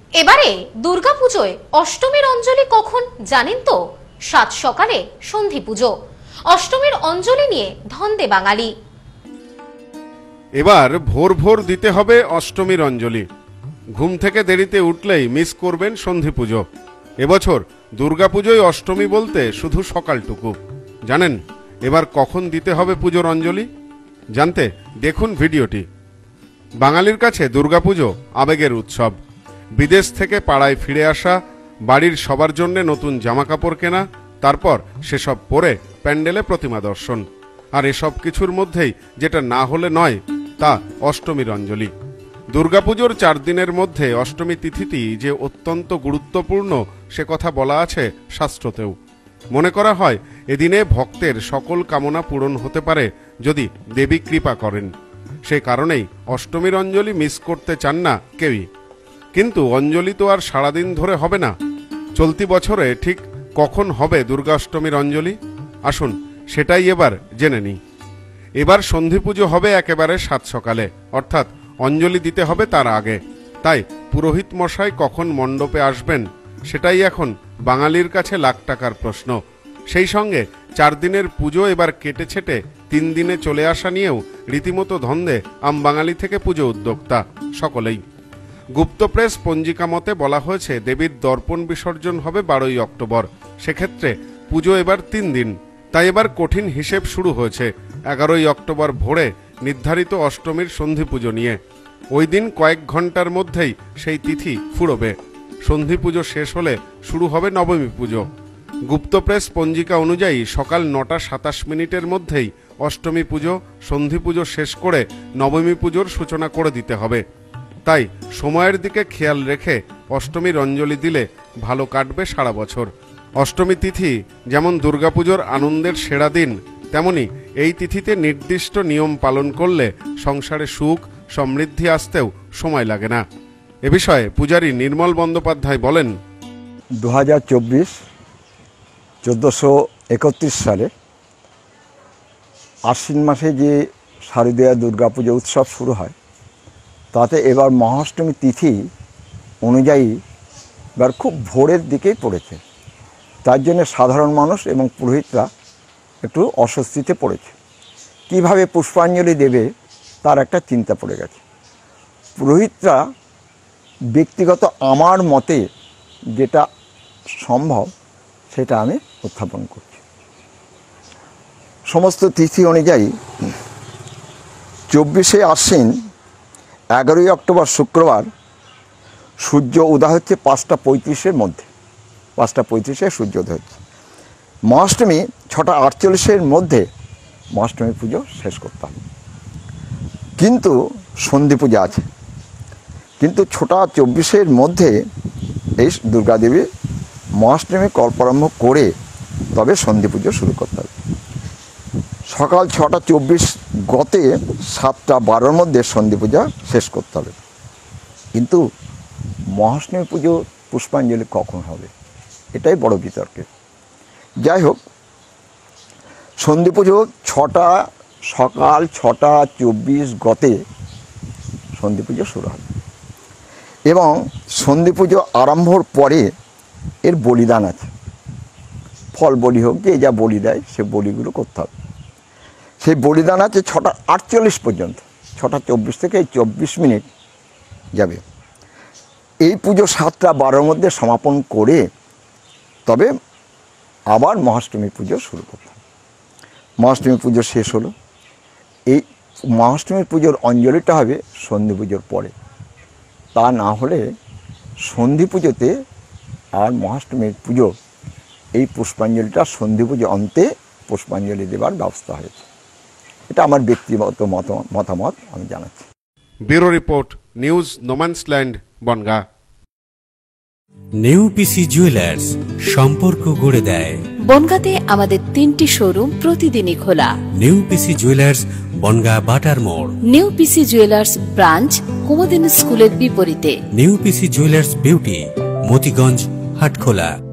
এবারে দুর্গাপুজোয় অষ্টমীর অঞ্জলি কখন জানেন তো? সাত সকালে সন্ধি পুজো। অষ্টমীর অঞ্জলি নিয়ে ধন্দে বাঙালি। এবার ভোর ভোর দিতে হবে অষ্টমীর অঞ্জলি। ঘুম থেকে দেরিতে উঠলেই মিস করবেন সন্ধি পুজো। এবছর দুর্গাপুজোয় অষ্টমী বলতে শুধু সকালটুকু। জানেন এবার কখন দিতে হবে পুজোর অঞ্জলি? জানতে দেখুন ভিডিওটি। বাঙালির কাছে দুর্গাপুজো আবেগের উৎসব। বিদেশ থেকে পাড়ায় ফিরে আসা, বাড়ির সবার জন্য নতুন জামাকাপড় কেনা, তারপর সেসব পরে প্যান্ডেলে প্রতিমা দর্শন। আর এসব কিছুর মধ্যেই যেটা না হলে নয় তা অষ্টমীর অঞ্জলি। দুর্গাপুজোর 4 দিনের মধ্যে অষ্টমী তিথিটি যে অত্যন্ত গুরুত্বপূর্ণ সে কথা বলা আছে শাস্ত্রতেও। মনে করা হয় এদিনে ভক্তের সকল কামনা পূরণ হতে পারে যদি দেবী কৃপা করেন। সে কারণেই অষ্টমীর অঞ্জলি মিস করতে চান না কেউই। কিন্তু অঞ্জলি তো আর সারাদিন ধরে হবে না। চলতি বছরে ঠিক কখন হবে দুর্গাষ্টমীর অঞ্জলি? আসুন সেটাই এবার জেনে নিই। এবার সন্ধি পুজো হবে একেবারে সাত সকালে, অর্থাৎ অঞ্জলি দিতে হবে তার আগে। তাই পুরোহিত মশাই কখন মণ্ডপে আসবেন সেটাই এখন বাঙালির কাছে লাখ টাকার প্রশ্ন। সেই সঙ্গে 4 দিনের পুজো এবার কেটে ছেটে 3 দিনে চলে আসা নিয়েও রীতিমতো ধন্দে বাঙালি থেকে পুজো উদ্যোক্তা সকলেই। গুপ্ত প্রেস পঞ্জিকা মতে বলা হয়েছে দেবীর দর্পণ বিসর্জন হবে 12ই অক্টোবর। সেক্ষেত্রে পুজো এবার 3 দিন। তাই এবার কঠিন হিসেব শুরু হয়েছে 11ই অক্টোবর ভোরে নির্ধারিত অষ্টমীর সন্ধি পুজো নিয়ে। ওই দিন কয়েক ঘন্টার মধ্যেই সেই তিথি ফুরবে। সন্ধি পুজো শেষ হলে শুরু হবে নবমী পুজো। গুপ্ত প্রেস পঞ্জিকা অনুযায়ী সকাল 9টা 27 মিনিটের মধ্যেই অষ্টমী পুজো, সন্ধি পুজো শেষ করে নবমী পুজোর সূচনা করে দিতে হবে। তাই সময়ের দিকে খেয়াল রেখে অষ্টমীর অঞ্জলি দিলে ভালো কাটবে সারা বছর। অষ্টমী তিথি যেমন দুর্গাপুজোর আনন্দের সেরা দিন, তেমনি এই তিথিতে নির্দিষ্ট নিয়ম পালন করলে সংসারে সুখ সমৃদ্ধি আসতেও সময় লাগে না। এ বিষয়ে পূজারী নির্মল বন্দ্যোপাধ্যায় বলেন, 2024 1431 সালে আশ্বিন মাসে যে শারদীয়া দুর্গাপুজো উৎসব শুরু হয়, তাতে এবার মহাষ্টমী তিথি অনুযায়ী এবার খুব ভোরের দিকেই পড়েছে। তার জন্য সাধারণ মানুষ এবং পুরোহিতরা একটু অস্বস্তিতে পড়েছে। কিভাবে পুষ্পাঞ্জলি দেবে তার একটা চিন্তা পড়ে গেছে। পুরোহিতরা ব্যক্তিগত আমার মতে যেটা সম্ভব সেটা আমি উত্থাপন করছি। সমস্ত তিথি অনুযায়ী 24শে আশ্বিন 11ই অক্টোবর শুক্রবার সূর্য উদয় হচ্ছে 5টা 35-এর মধ্যে। 5টা 35-এ সূর্য উদয় হচ্ছে। মহাষ্টমী 6টা 48-এর মধ্যে মহাষ্টমী পুজো শেষ করতে হবে। কিন্তু সন্ধি পূজা আছে, কিন্তু 6টা 24-এর মধ্যে এই দুর্গাদেবী মহাষ্টমী কল্পারম্ভ করে তবে সন্ধি পুজো শুরু করতে হবে। সকাল 6টা 24 গতে 7টা 12-এর মধ্যে সন্ধি পূজা শেষ করতে হবে। কিন্তু মহাষ্টমী পুজো পুষ্পাঞ্জলি কখন হবে এটাই বড় বিতর্কের। যাই হোক, সন্ধি পুজো সকাল 6টা 24 গতে সন্ধি পুজো শুরু হবে এবং সন্ধি পুজো আরম্ভর পরে এর বলিদান আছে। ফল বলি হোক, যে যা বলি দেয় সে বলিগুলো করতে হবে। সেই বলিদান আছে 6টা 48 পর্যন্ত। 6টা 24 থেকে এই 24 মিনিট যাবে। এই পুজো 7টা 12-এর মধ্যে সমাপন করে তবে আবার মহাষ্টমী পুজো শুরু করতে হবে। মহাষ্টমী পুজো শেষ হলো। এই মহাষ্টমীর পুজোর অঞ্জলিটা হবে সন্ধি পুজোর পরে। তা না হলে সন্ধি পুজোতে আর মহাষ্টমীর পুজো এই পুষ্পাঞ্জলিটা সন্ধি পুজো অন্তে পুষ্পাঞ্জলি দেওয়ার ব্যবস্থা হয়েছে। এটা আমার ব্যক্তিগত মতামত আমি জানাচ্ছি। Bureau report, news no man's land, Bangaon. Neupisi jewellers, সম্পর্ক গড়ে দেয়। বনগাঁতে আমাদের 3টি শোরুম প্রতিদিনই খোলা। নেউপিসি জুয়েলার্স, বনগাঁ বাটার মোড়। নেউপিসি জুয়েলার্স ব্রাঞ্চ কুমুদিনী স্কুলের বিপরীতে। Neupisi jewellers beauty, Motiganj, Hatkhola.